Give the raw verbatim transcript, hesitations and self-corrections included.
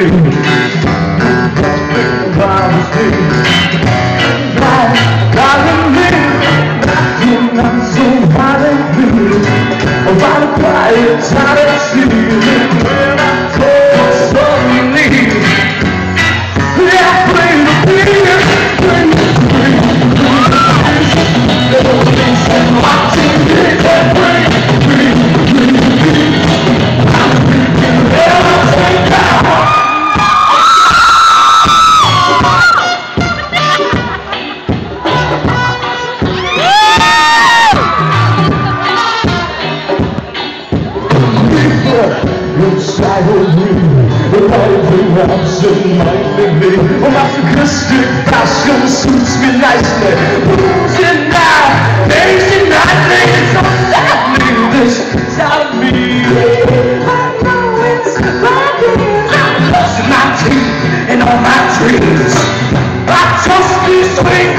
me. Promise me. Darling me. You're not so violently. About a quiet silent sea. When I told suddenly. Yeah, play the beat. Play the beat. Watching it and bring inside of me, the life absent-mindedly. Oh, masochistic passion suits me nicely. Moves at night, days and night, things so sadly. This inside of me. I know it's like it. I'm brushing my teeth and all my dreams. I trust these swings.